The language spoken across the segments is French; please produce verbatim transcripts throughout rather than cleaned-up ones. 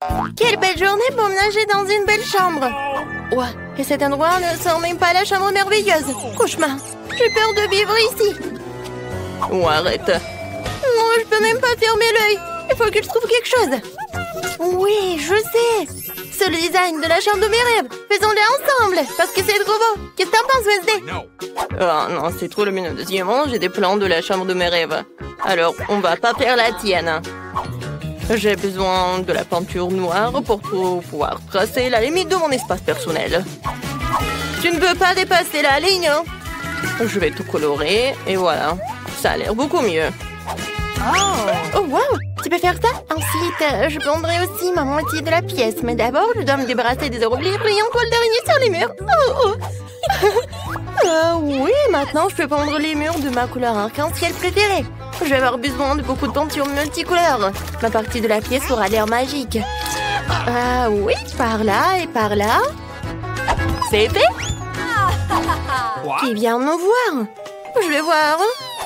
Quelle belle journée pour nager dans une belle chambre. Ouais, et cet endroit ne sent même pas la chambre merveilleuse. Cauchemar, j'ai peur de vivre ici. Oh, arrête. Non, je peux même pas fermer l'œil. Il faut que je trouve quelque chose. Oui, je sais. C'est le design de la chambre de mes rêves. Faisons-le ensemble, parce que c'est trop beau. Qu'est-ce que t'en penses, Wednesday? Oh non, c'est trop lumineux. Deuxièmement, j'ai des plans de la chambre de mes rêves. Alors, on va pas faire la tienne. J'ai besoin de la peinture noire pour pouvoir tracer la limite de mon espace personnel. Tu ne peux pas dépasser la ligne. Je vais tout colorer et voilà. Ça a l'air beaucoup mieux. Oh, wow! Tu peux faire ça? Ensuite, euh, je peindrai aussi ma moitié de la pièce. Mais d'abord, je dois me débarrasser des hieroglyphes brillants toile d'araignée sur les murs. Oh, oh. euh, oui, maintenant, je peux peindre les murs de ma couleur arc-en-ciel préférée. Je vais avoir besoin de beaucoup de peinture multicolore. Ma partie de la pièce aura l'air magique. Ah oui, par là et par là. C'est fait? Qui vient me voir? Je vais voir.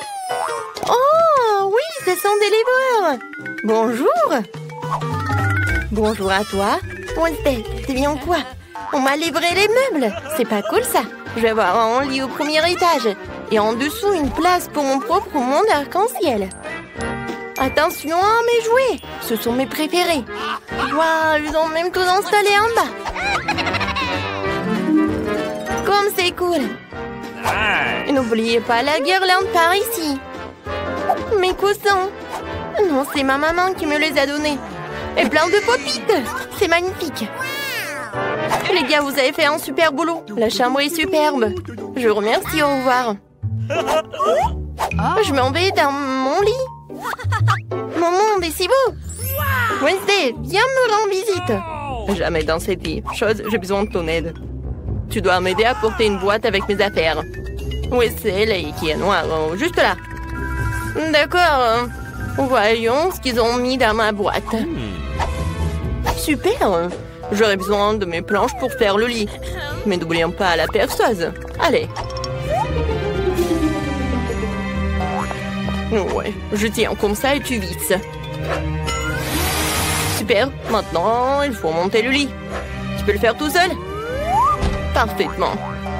Oh, oui, ce sont des livreurs. Bonjour. Bonjour à toi. Wednesday, t'es bien quoi? On m'a livré les meubles. C'est pas cool, ça. Je vais avoir un lit au premier étage. Et en dessous, une place pour mon propre monde arc-en-ciel. Attention à mes jouets. Ce sont mes préférés. Waouh, ils ont même tout installé en bas. Comme c'est cool. Et n'oubliez pas la guirlande par ici. Mes coussins. Non, c'est ma maman qui me les a donnés. Et plein de pop-it. C'est magnifique. Les gars, vous avez fait un super boulot. La chambre est superbe. Je vous remercie, au revoir. Je m'en vais dans mon lit. Mon monde est si beau. Wednesday, viens me rendre visite. Jamais dans cette vie. Chose, j'ai besoin de ton aide. Tu dois m'aider à porter une boîte avec mes affaires. Où est celle qui est noire? Juste là. D'accord. Voyons ce qu'ils ont mis dans ma boîte. Super. J'aurais besoin de mes planches pour faire le lit. Mais n'oublions pas la perceuse. Allez. Ouais, je tiens comme ça et tu visses. Super. Maintenant, il faut monter le lit. Tu peux le faire tout seul? Parfaitement.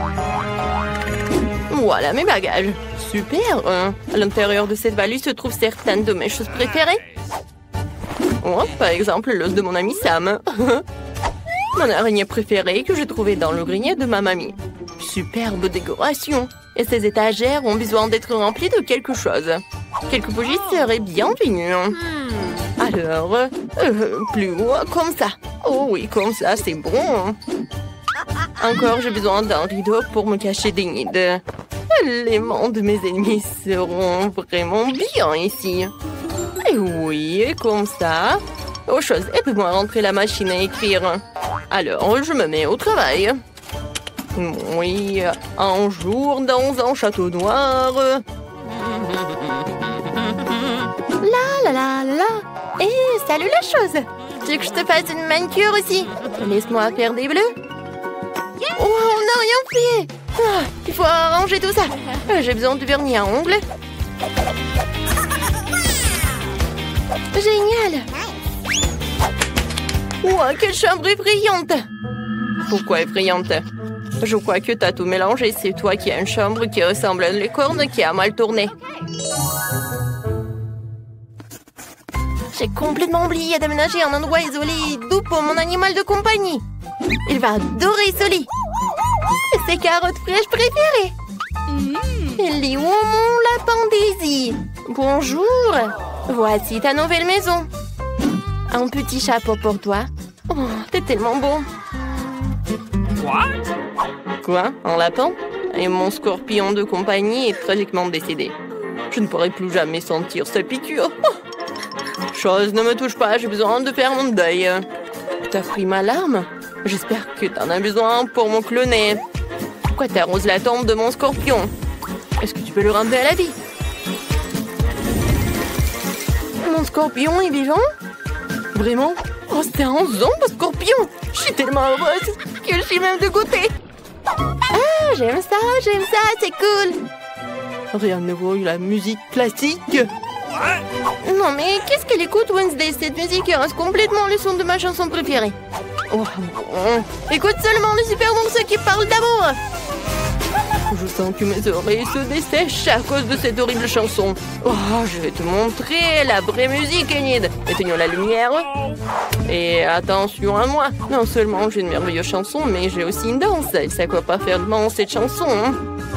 Voilà mes bagages. Super. À l'intérieur de cette valise se trouvent certaines de mes choses préférées. Oh, par exemple, l'os de mon ami Sam. Mon araignée préférée que j'ai trouvée dans le grenier de ma mamie. Superbe décoration. Et ces étagères ont besoin d'être remplies de quelque chose. Quelques bougies seraient bienvenues. Alors, euh, plus haut, comme ça. Oh oui, comme ça, c'est bon. Encore, j'ai besoin d'un rideau pour me cacher des nids. Les mains de mes ennemis seront vraiment bien ici. Et oui, comme ça. Autre chose, aide-moi à rentrer la machine à écrire. Alors, je me mets au travail. Oui, un jour dans un château noir. La la la la. Hé, hey, salut la chose. Tu veux que je te fasse une manicure aussi? Laisse-moi faire des bleus. Oh, on n'a rien fait. Ah, il faut arranger tout ça. J'ai besoin de vernis à ongles. Génial. Wow, quelle chambre effrayante. Pourquoi effrayante? Je crois que t'as tout mélangé. C'est toi qui as une chambre qui ressemble à une licorne qui a mal tourné. J'ai complètement oublié d'aménager un endroit isolé et doux pour mon animal de compagnie. Il va adorer ce lit. Ses carottes fraîches préférées. Il est où mon lapin Daisy? Bonjour. Voici ta nouvelle maison. Un petit chapeau pour toi. Oh, t'es tellement beau. Quoi? Quoi? Un lapin? Et mon scorpion de compagnie est tragiquement décédé. Je ne pourrai plus jamais sentir sa piqûre. Oh. Chose, ne me touche pas, j'ai besoin de faire mon deuil. T'as pris ma larme? J'espère que t'en as besoin pour mon cloner. Pourquoi t'arroses la tombe de mon scorpion? Est-ce que tu peux le ramener à la vie? Mon scorpion est vivant? Vraiment? Oh, c'est un zombie scorpion! Je suis tellement heureuse que je suis même dégoûtée. Ah, j'aime ça, j'aime ça, c'est cool. Rien de nouveau, la musique classique. Non, mais qu'est-ce qu'elle écoute, Wednesday? Cette musique reste complètement le son de ma chanson préférée. Oh, bon. Écoute seulement le super morceau qui parle d'amour. Je sens que mes oreilles se dessèchent à cause de cette horrible chanson. Oh, je vais te montrer la vraie musique, Enid. Éteignons la lumière. Et attention à moi. Non seulement j'ai une merveilleuse chanson, mais j'ai aussi une danse. Et c'est quoi pas faire de cette chanson, hein?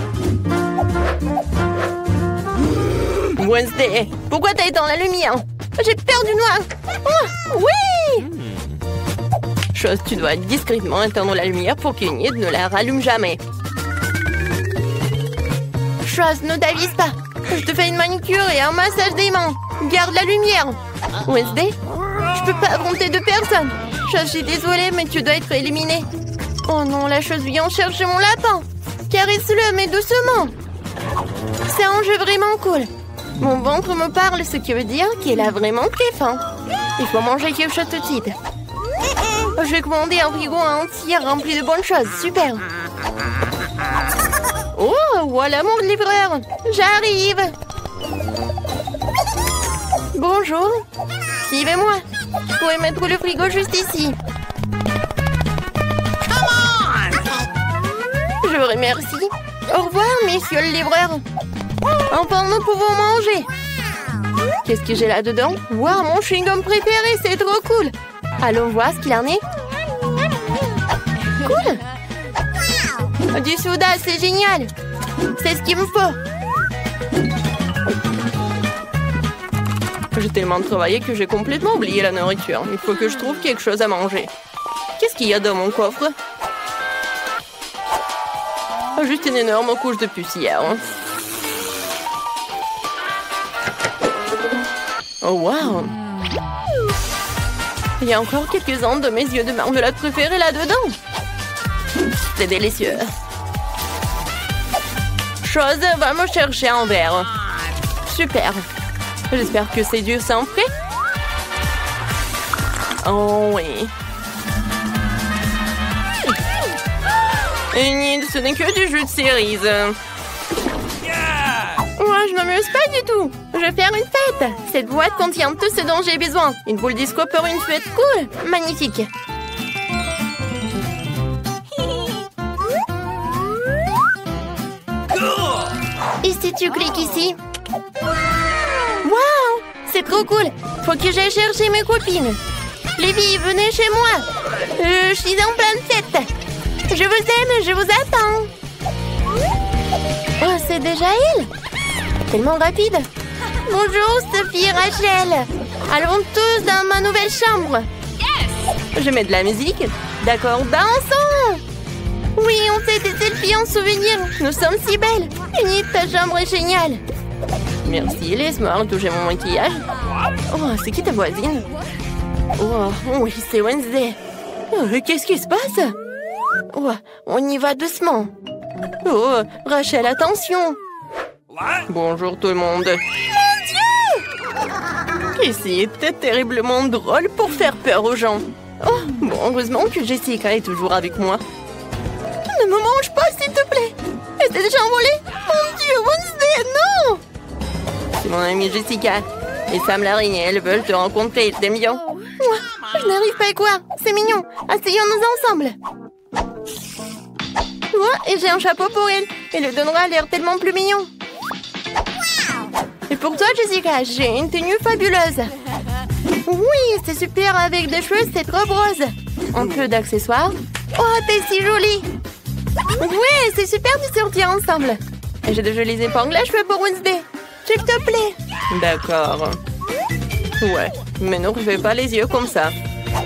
Wednesday, pourquoi t'as éteint la lumière? J'ai peur du noir. Oh, oui! Chose, tu dois discrètement éteindre la lumière pour qu'Enid ne la rallume jamais. Chose, ne t'avise pas. Je te fais une manicure et un massage des mains. Garde la lumière. Wednesday, je peux pas affronter deux personnes. Chose, je suis désolée, mais tu dois être éliminée. Oh non, la chose vient chercher mon lapin. Caresse-le, mais doucement. C'est un jeu vraiment cool. Mon ventre me parle, ce qui veut dire qu'il a vraiment très faim. Il faut manger quelque chose tout de suite. Je vais commander un frigo entier rempli de bonnes choses. Super. Oh, voilà mon livreur. J'arrive. Bonjour. Suivez-moi. Vous pouvez mettre le frigo juste ici. Je vous remercie. Au revoir, messieurs le livreur. Enfin, nous pouvons manger. Qu'est-ce que j'ai là-dedans? Waouh, mon chewing-gum préféré, c'est trop cool. Allons voir ce qu'il en est. Cool. Du soda, c'est génial. C'est ce qu'il me faut. J'ai tellement travaillé que j'ai complètement oublié la nourriture. Il faut que je trouve quelque chose à manger. Qu'est-ce qu'il y a dans mon coffre? Juste une énorme couche de poussière. Oh, wow! Il y a encore quelques-uns de mes yeux de marmelade préférés là-dedans. C'est délicieux. Chose, va me chercher un verre. Super. J'espère que ces yeux sont prêts. Oh oui. Enid, ce n'est que du jus de cerise. Moi, je m'amuse pas du tout. Je vais faire une fête. Cette boîte contient tout ce dont j'ai besoin. Une boule disco pour une fête cool. Magnifique. Et si tu cliques ici? Waouh! C'est trop cool. Faut que j'aille chercher mes copines. Les filles, venez chez moi. Euh, je suis en pleine fête. Je vous aime, je vous attends. Oh, c'est déjà elle? Tellement rapide. Bonjour, Sophie et Rachel. Allons tous dans ma nouvelle chambre. Je mets de la musique. D'accord, dansons. Oui, on fait des selfies en souvenir. Nous sommes si belles. Enid, ta chambre est géniale. Merci, laisse-moi retoucher mon maquillage. Oh, c'est qui ta voisine? Oh, oui, c'est Wednesday. Oh, qu'est-ce qui se passe? Oh, on y va doucement. Oh, Rachel, attention. Bonjour tout le monde. Mon Dieu! Ici était terriblement drôle pour faire peur aux gens. Oh, bon, heureusement que Jessica est toujours avec moi. Ne me mange pas, s'il te plaît. Elle s'est déjà envolée. Mon Dieu, Wednesday, non! C'est mon amie Jessica. Et Sam l'araignée, elles veulent te rencontrer. Ils t'aiment bien. Moi, je n'arrive pas à quoi. C'est mignon. Asseyons-nous ensemble. Oh, et j'ai un chapeau pour elle. Elle le donnera l'air tellement plus mignon. Et pour toi, Jessica, j'ai une tenue fabuleuse. Oui, c'est super avec des cheveux, c'est trop rose. Un peu d'accessoires. Oh, t'es si jolie. Oui, c'est super de sortir ensemble. Et j'ai de jolies épingles à cheveux pour Wednesday. S'il te plaît. D'accord. Ouais, mais ne refais pas les yeux comme ça.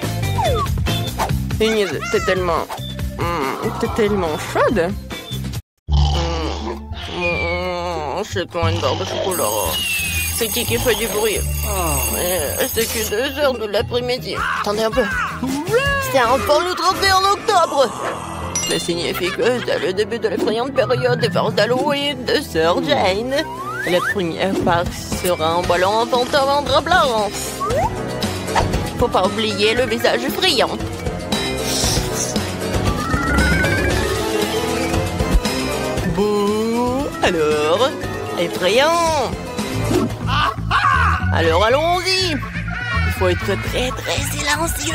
Enid, t'es tellement... Mmh, t'es tellement chaude. Mmh, mmh, c'est toi une barre de chocolat. C'est qui qui fait du bruit? Oh. C'est que deux heures de l'après-midi. Attendez un peu. C'est enfin le trente et un octobre. Cela signifie que c'est le début de l'effrayante période des farces d'Halloween de Sœur Jane. La première partie sera un ballon enfantin en drap blanc. Faut pas oublier le visage effrayant. Bouh, alors, effrayant. Alors allons-y. Il faut être très très silencieux.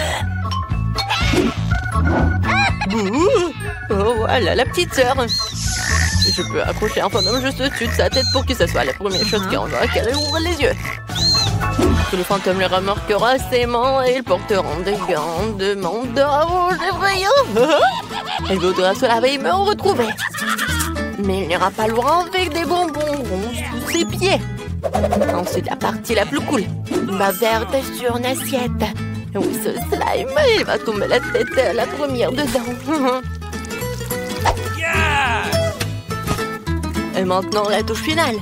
Bouh. Oh voilà la petite sœur. Je peux accrocher un fantôme juste au-dessus de sa tête pour que ce soit la première chose qui rendra qu'elle ouvre les yeux. Que le fantôme le remarquera aisément et ils porteront des gants de mandat rouge effrayant. Il voudra se laver et me retrouver. Mais il n'ira pas loin avec des bonbons ronds sous ses pieds. Ensuite, la partie la plus cool. Ma verte sur une assiette. Oui, ce slime, il va tomber la tête la première dedans. Et maintenant, la touche finale.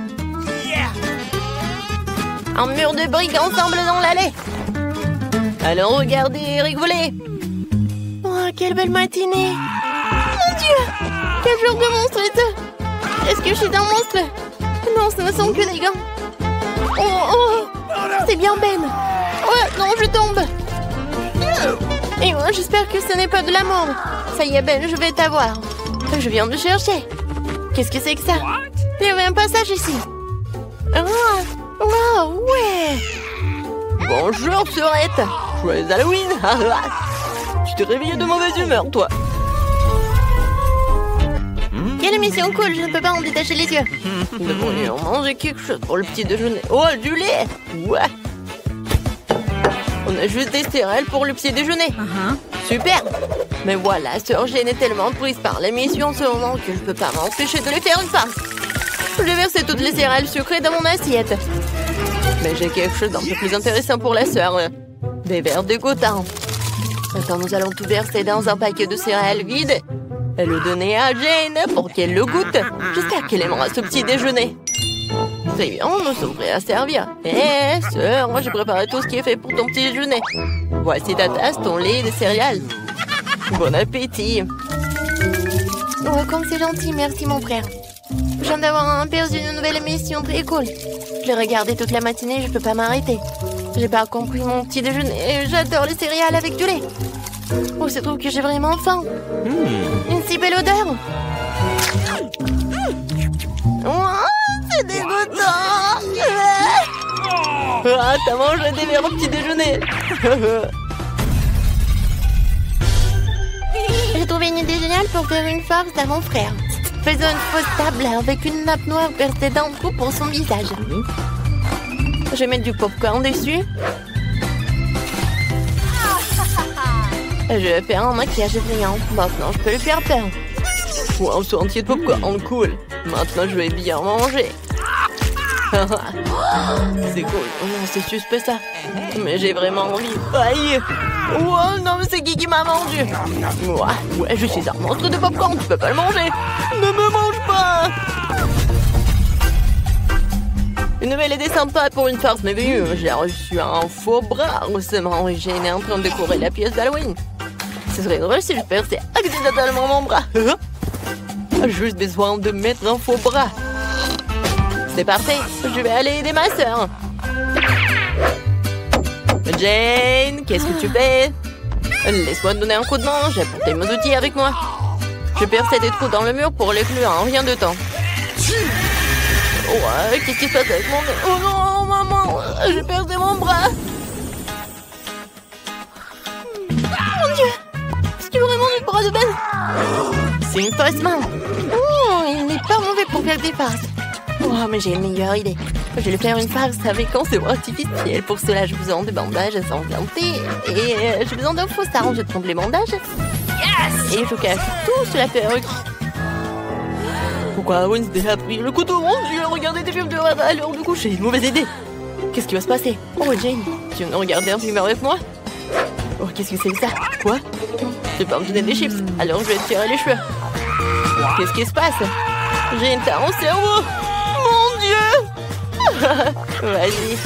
Un mur de briques ensemble dans l'allée. Alors regardez et rigolez. Oh, quelle belle matinée. Mon Dieu, quel genre de monstre est-ce? Est-ce que je suis un monstre? Non, ce ne sont que des gants. Oh, oh, c'est bien Ben. Oh, non, je tombe. Et moi, j'espère que ce n'est pas de la mort. Ça y est, Ben, je vais t'avoir. Je viens de chercher. Qu'est-ce que c'est que ça? Il y avait un passage ici. Oh, oh ouais. Bonjour, Sœurette. Joyeux Halloween. Tu t'es réveillée de mauvaise humeur, toi. Quelle émission cool, je ne peux pas en détacher les yeux. Nous devrions manger quelque chose pour le petit déjeuner. Oh, du lait. Ouais. On a juste des céréales pour le petit déjeuner. Uh-huh. Super. Mais voilà, Sœur Jane est tellement prise par l'émission en ce moment que je ne peux pas m'empêcher de lui faire une farce. J'ai versé toutes les céréales sucrées dans mon assiette. Mais j'ai quelque chose d'un peu plus intéressant pour la sœur. Des verres de goutin. Maintenant, nous allons tout verser dans un paquet de céréales vides et le donner à Jane pour qu'elle le goûte. J'espère qu'elle aimera ce petit déjeuner. C'est bien, on nous sommes prêts à servir. Hé, hey, sœur, moi j'ai préparé tout ce qui est fait pour ton petit déjeuner. Voici ta tasse, ton lait et des céréales. Bon appétit. Oh, comme c'est gentil, merci mon frère. Je viens d'avoir un aperçu d'une nouvelle émission très cool. Je l'ai regardé toute la matinée, je peux pas m'arrêter. J'ai pas compris mon petit déjeuner. J'adore les céréales avec du lait. Oh, se trouve que j'ai vraiment faim. Mmh. Une si belle odeur. Oh, c'est dégoûtant. Ah, t'as mangé des verres au petit déjeuner. J'ai trouvé une idée géniale pour faire une farce à mon frère. Faisons une fausse table avec une nappe noire percée d'un trou pour son visage. Je vais mettre du popcorn dessus. Je vais faire un maquillage effrayant. Maintenant, je peux lui faire peur. Wow, ce entier de popcorn, cool. Maintenant, je vais bien manger. C'est cool. Oh non, c'est suspect ça. Mais j'ai vraiment envie. Aïe. Oh non, mais c'est qui qui m'a mordu? Ouais, ouais, je suis un monstre de popcorn, tu peux pas le manger. Ne me mange pas. Une nouvelle idée sympa pour une farce merveilleuse. J'ai reçu un faux bras. Récemment, Jane est en train de décorer la pièce d'Halloween. Ce serait drôle si je perçais accidentellement mon bras. J'ai juste besoin de mettre un faux bras. C'est parfait, je vais aller aider ma sœur. Jane, qu'est-ce que tu fais? Laisse-moi te donner un coup de main, j'ai apporté mes outils avec moi. Je perçais des trous dans le mur pour les clous en rien de temps. Ouais, qu'est-ce qui se passe avec mon nez? Oh non, maman, j'ai perdu mon bras. Mon Dieu, est-ce que vraiment le bras de Ben? C'est une fausse main. Oh, il n'est pas mauvais pour faire des farces. Oh, mais j'ai une meilleure idée. Je vais lui faire une farce avec un sérum artificiel. Pour cela, j'ai besoin de bandages ensanglantés. Et euh, j'ai besoin d'un faux sarre. Je trempe les bandages. Yes! Et je cache tout sur la perruque. Pourquoi Wednesday a pris le couteau? Mon Dieu, regardez des films d'horreur à l'heure de coucher. Mauvaise idée. Qu'est-ce qui va se passer? Oh, Jane, tu viens de regarder un film avec moi? Oh, qu'est-ce que c'est que ça? Quoi? Tu peux me donner des chips. Alors je vais te tirer les cheveux. Qu'est-ce qui se passe? Jane, t'as un cerveau. Mon Dieu. Vas-y.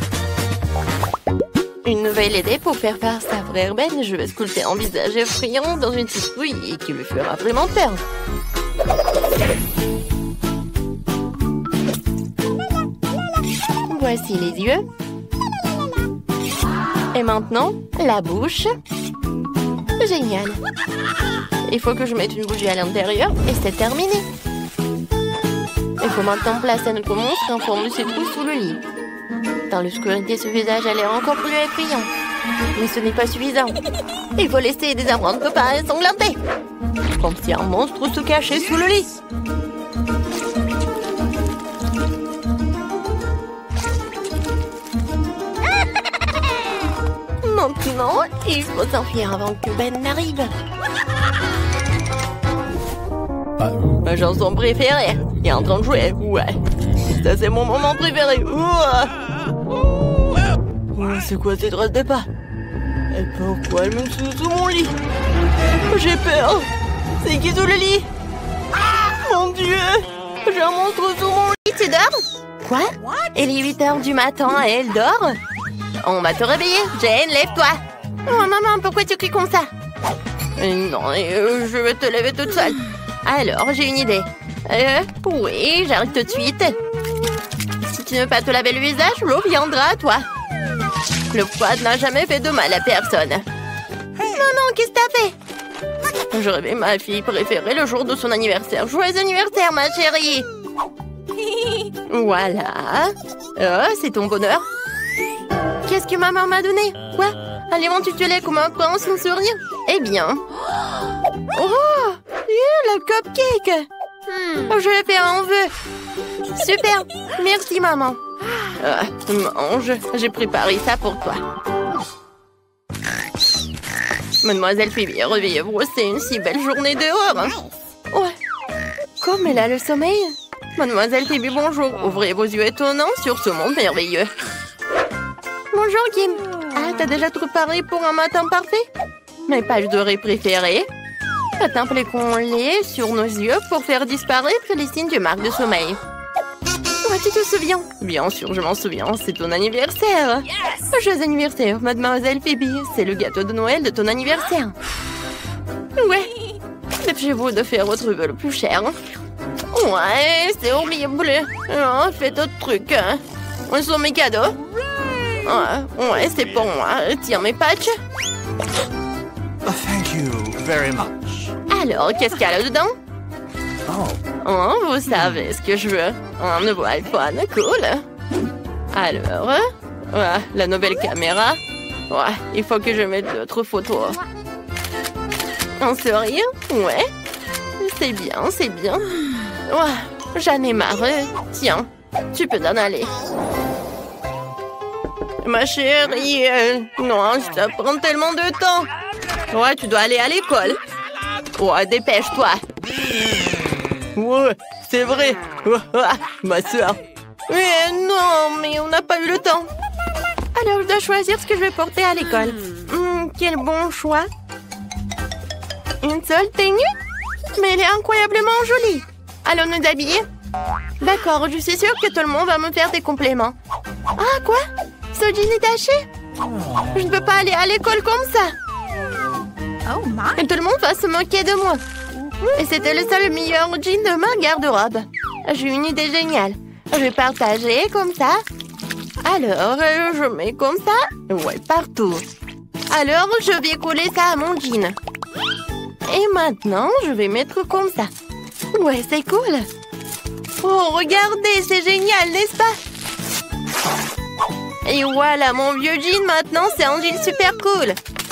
Une nouvelle idée pour faire farce à frère Ben. Je vais sculpter un visage effrayant dans une citrouille et qui lui fera vraiment peur. Voici les yeux. Et maintenant, la bouche. Génial. Il faut que je mette une bougie à l'intérieur et c'est terminé. Il faut maintenant placer notre monstre en forme de citrouille sous le lit. Dans l'obscurité, ce visage a l'air encore plus effrayant. Mais ce n'est pas suffisant. Il faut laisser des empreintes copains ensanglantées. Comme si un monstre se cachait sous le lit. Maintenant, il faut s'enfuir avant que Ben n'arrive. Ma chanson préférée. Il est en train de jouer. Ouais. Ça, c'est mon moment préféré. Ouah. C'est quoi cette traces de pas? Et pourquoi elle me sous sous mon lit? J'ai peur. C'est qui sous le lit? Mon Dieu. J'ai un monstre sous mon lit. Tu dors? Quoi? Il est huit heures du matin et elle dort? On va te réveiller. Jane, lève-toi. Oh maman, pourquoi tu cries comme ça? Non, euh, je vais te lever toute seule. Alors, j'ai une idée. Euh, oui, j'arrive tout de suite. Si tu ne veux pas te laver le visage, l'eau viendra à toi. Le froid n'a jamais fait de mal à personne. Maman, qu'est-ce que t'as fait? Je rêvais ma fille préférée le jour de son anniversaire. Joyeux anniversaire, ma chérie. Voilà. Oh, c'est ton bonheur. Qu'est-ce que maman m'a donné? Quoi? Alimente-tu-les comme un prince sans sourire? Eh bien... Oh! Le cupcake! Hmm. Je vais faire un vœu. Super! Merci, maman. Ah, mange. J'ai préparé ça pour toi. Mademoiselle Phoebe, réveillez-vous. C'est une si belle journée dehors. Hein? Ouais. Comme elle a le sommeil. Mademoiselle Phoebe, bonjour. Ouvrez vos yeux étonnants sur ce monde merveilleux. Bonjour, Kim. Ah, t'as déjà tout préparé pour un matin parfait? Mes pages dorées préférées. Appliquons-les sur nos yeux pour faire disparaître les signes du marque de sommeil. Ouais, tu te souviens? Bien sûr, je m'en souviens. C'est ton anniversaire. Yes. Joyeux anniversaire, Mademoiselle Phoebe. C'est le gâteau de Noël de ton anniversaire. Ouais. Dépêchez-vous de faire votre vœu le plus cher. Ouais, c'est horrible. Oh, fais d'autres trucs. Hein. Où sont mes cadeaux? Ouais, ouais, c'est pour moi. Tiens mes patchs. Oh, thank you very much. Alors, qu'est-ce qu'il y a là-dedans? Oh. Oh, vous savez ce que je veux. Un nouveau iPhone, cool. Alors, ouais, la nouvelle caméra. Ouais, il faut que je mette d'autres photos. Un sourire, ouais. C'est bien, c'est bien. Ouais, j'en ai marre. Tiens, tu peux t'en aller. Ma chérie, euh, non, ça prend tellement de temps. Ouais, tu dois aller à l'école. Ouais, dépêche-toi. Ouais, c'est vrai. Ma soeur. Mais non, mais on n'a pas eu le temps. Alors, je dois choisir ce que je vais porter à l'école. Mmh, quel bon choix. Une seule tenue? Mais elle est incroyablement jolie. Allons nous habiller? D'accord, je suis sûre que tout le monde va me faire des compliments. Ah, quoi? Ce jean est taché? Je ne peux pas aller à l'école comme ça. Oh my. Et tout le monde va se moquer de moi. Et c'était le seul meilleur jean de ma garde-robe. J'ai une idée géniale. Je vais partager comme ça. Alors, je mets comme ça. Ouais, partout. Alors, je vais coller ça à mon jean. Et maintenant, je vais mettre comme ça. Ouais, c'est cool. Oh, regardez, c'est génial, n'est-ce pas? Et voilà, mon vieux jean, maintenant, c'est un jean super cool.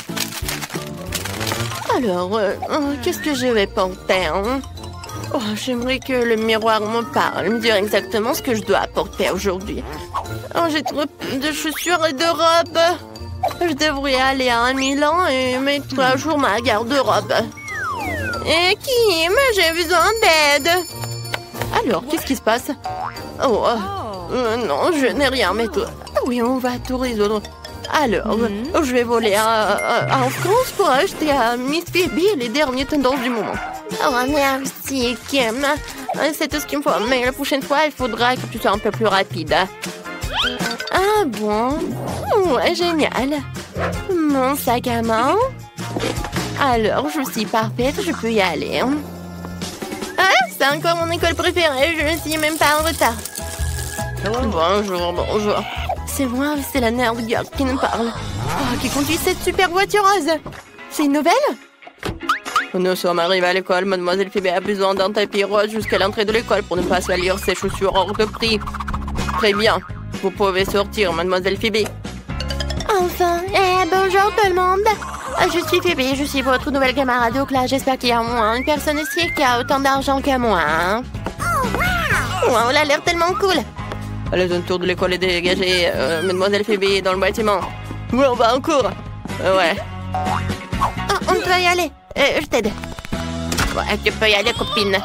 Alors, euh, euh, qu'est-ce que je vais porter, hein? Oh, j'aimerais que le miroir me parle, me dire exactement ce que je dois porter aujourd'hui. Oh, j'ai trop de chaussures et de robes. Je devrais aller à Milan et mettre à jour ma garde-robe. Et Kim, j'ai besoin d'aide. Alors, qu'est-ce qui se passe? Oh, euh, non, je n'ai rien, mais toi... Oui, on va tout résoudre. Alors, mm-hmm. je vais voler à, à, en France pour acheter à Miss Phoebe les dernières tendances du moment. Oh, merci, Kim. C'est tout ce qu'il me faut. Mais la prochaine fois, il faudra que tu sois un peu plus rapide. Ah bon? Ouais, génial. Mon sac à main. Alors, je suis parfaite, je peux y aller. Ah, c'est encore mon école préférée, je ne suis même pas en retard. Bonjour, bonjour. C'est moi, c'est la nerd girl qui nous parle. Oh, qui conduit cette super voiture rose. C'est une nouvelle? Nous sommes arrivés à l'école. Mademoiselle Phoebe a besoin d'un tapis rose jusqu'à l'entrée de l'école pour ne pas salir ses chaussures hors de prix. Très bien. Vous pouvez sortir, mademoiselle Phoebe. Enfin, eh, bonjour tout le monde. Je suis Phoebe, je suis votre nouvelle camarade au classe. J'espère qu'il y a au moins une personne ici qui a autant d'argent que moi. Hein. Oh, wow, elle a l'air tellement cool. La zone tour de l'école est dégagée. Euh, mademoiselle Phoebe est dans le bâtiment. Ouais, on va en cours. Euh, ouais. Oh, on peut y aller. Euh, je t'aide. Ouais, tu peux y aller, copine.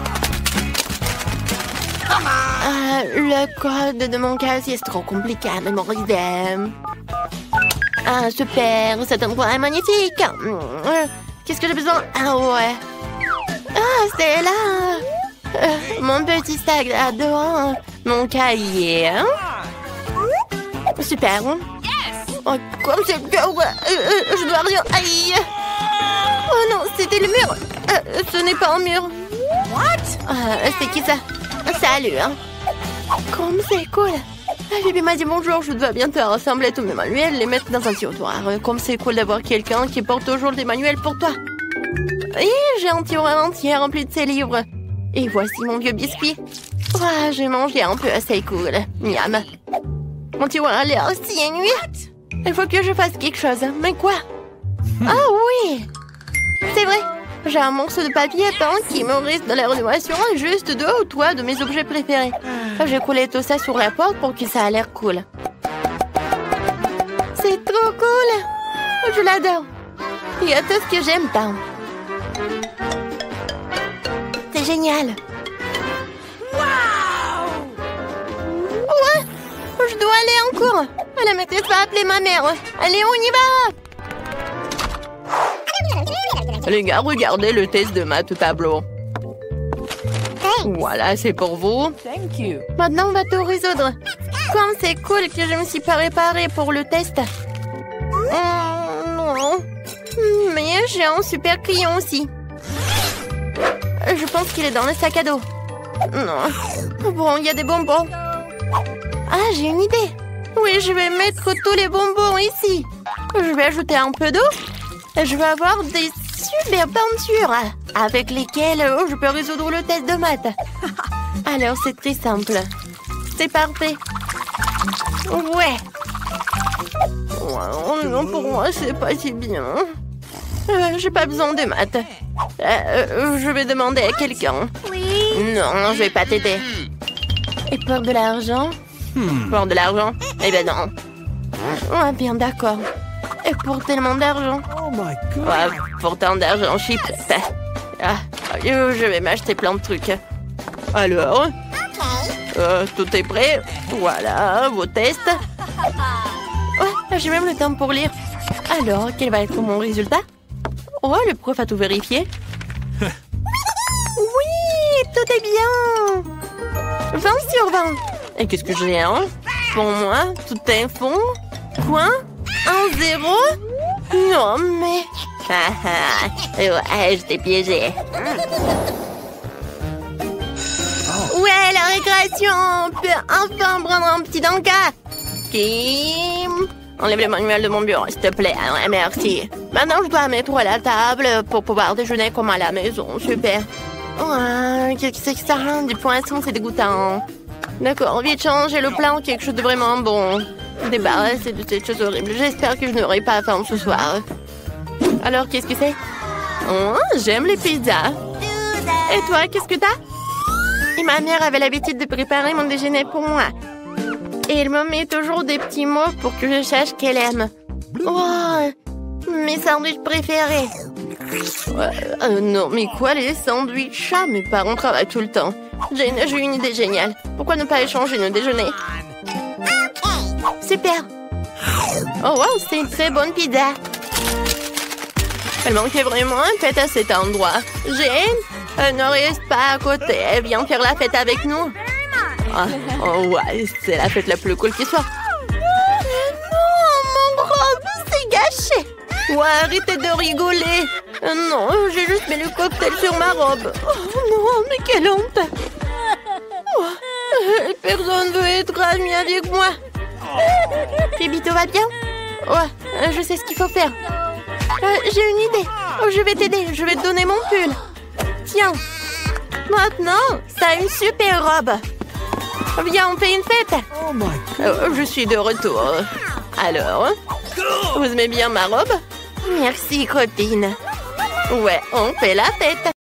Euh, le code de mon casier, c'est trop compliqué à mémoriser. Ah, super, cet endroit est magnifique. Euh, Qu'est-ce que j'ai besoin? Ah, ouais. Ah, c'est là. Euh, mon petit sac à dos. Mon cahier. Super. Oh, comme c'est dur. Euh, euh, je dois rien. Aïe. Oh non, c'était le mur. Euh, ce n'est pas un mur. What? Euh, c'est qui ça? Salut. Hein. Comme c'est cool. Phoebe m'a dit bonjour, je dois bientôt rassembler tous mes manuels et les mettre dans un tiroir. Comme c'est cool d'avoir quelqu'un qui porte toujours des manuels pour toi. Et j'ai un tiroir entier rempli de ces livres. Et voici mon vieux biscuit. Oh, j'ai mangé un peu, c'est cool. Miam. Mon tiroir a l'air si ennuyé. Il faut que je fasse quelque chose. Mais quoi? Ah oui! C'est vrai. J'ai un morceau de papier peint qui me reste dans la rénovation juste deux ou trois de mes objets préférés. J'ai collé tout ça sur la porte pour que ça a l'air cool. C'est trop cool! Je l'adore. Il y a tout ce que j'aime tant. C'est génial. Wow! Ouais! Je dois aller en cours. La maîtresse va appeler ma mère. Allez, on y va! Les gars, regardez le test de maths au tableau. Voilà, c'est pour vous. Thank you. Maintenant, on va tout résoudre. Comme c'est cool que je me suis pas réparée pour le test. Oh, non. Mais j'ai un super crayon aussi. Je pense qu'il est dans le sac à dos. Non. Bon, il y a des bonbons. Ah, j'ai une idée. Oui, je vais mettre tous les bonbons ici. Je vais ajouter un peu d'eau. Je vais avoir des super peintures avec lesquelles oh, je peux résoudre le test de maths. Alors, c'est très simple. C'est parfait. Ouais. Oh, non, pour moi, c'est pas si bien. Euh, J'ai pas besoin de maths. Euh, euh, je vais demander à quelqu'un. Non, je vais pas t'aider. Et pour de l'argent? Hmm. Pour de l'argent? Eh ben non. Ouais, bien d'accord. Et pour tellement d'argent? Oh my god. Ouais, pour tant d'argent, chip. Ah, je vais m'acheter plein de trucs. Alors, euh, tout est prêt. Voilà, vos tests. Ouais, j'ai même le temps pour lire. Alors, quel va être mon résultat? Oh, le prof a tout vérifié. Oui, tout est bien. vingt sur vingt. Et qu'est-ce que j'ai, hein? Pour moi, tout est fond. Quoi? Un zéro? Non, mais... Ah ah, ouais, je t'ai piégé. Ouais, la récréation. On peut enfin prendre un petit encas. Kim, enlève le manuel de mon bureau, s'il te plaît. Ouais, merci. Maintenant, je dois mettre à la table pour pouvoir déjeuner comme à la maison. Super. Ouais, qu'est-ce que c'est que ça? Du poisson, c'est dégoûtant. D'accord, vite changer le plat en quelque chose de vraiment bon. Débarrasser de cette chose horrible. J'espère que je n'aurai pas faim ce soir. Alors, qu'est-ce que c'est? Oh, j'aime les pizzas. Et toi, qu'est-ce que t'as? Et ma mère avait l'habitude de préparer mon déjeuner pour moi. Et elle me met toujours des petits mots pour que je sache qu'elle aime. Oh, mes sandwichs préférés. Ouais, euh, non, mais quoi, les sandwichs? Ah, mes parents travaillent tout le temps. J'ai une, j'ai une idée géniale. Pourquoi ne pas échanger nos déjeuners? Super. Oh, wow, c'est une très bonne pizza. Elle manquait vraiment un fête à cet endroit. Jane, elle ne reste pas à côté. Elle vient faire la fête avec nous. Ah, oh, ouais, c'est la fête la plus cool qui soit. Non, mon robe, c'est gâché. Ouais, arrêtez de rigoler. Non, j'ai juste mis le cocktail sur ma robe. Oh non, mais quelle honte. Oh, personne veut être ami avec moi. Phoebe, tout va bien? Ouais, je sais ce qu'il faut faire. Euh, j'ai une idée. Oh, je vais t'aider. Je vais te donner mon pull. Tiens. Maintenant, t'as une super robe. Viens, on fait une fête. Oh my Oh, je suis de retour. Alors, vous aimez bien ma robe? Merci, copine. Ouais, on fait la fête.